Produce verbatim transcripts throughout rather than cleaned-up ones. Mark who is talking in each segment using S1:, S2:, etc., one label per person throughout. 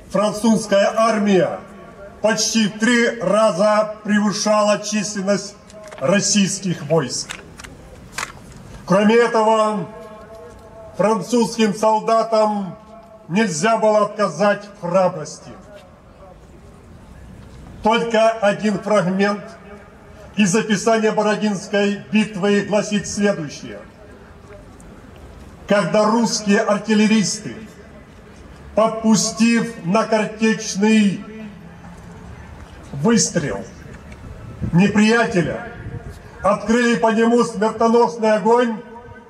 S1: французская армия почти в три раза превышала численность российских войск. Кроме этого, французским солдатам нельзя было отказать в храбрости. Только один фрагмент из описания Бородинской битвы гласит следующее. Когда русские артиллеристы, подпустив на картечный выстрел неприятеля, открыли по нему смертоносный огонь,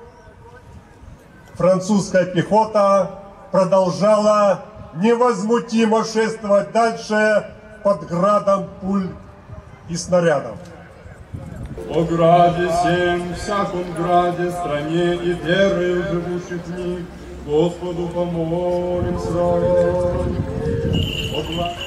S1: французская пехота продолжала невозмутимо шествовать дальше под градом пуль и снарядов.
S2: О граде всем, всяком граде, стране и верою живущих в них, Господу помолимся.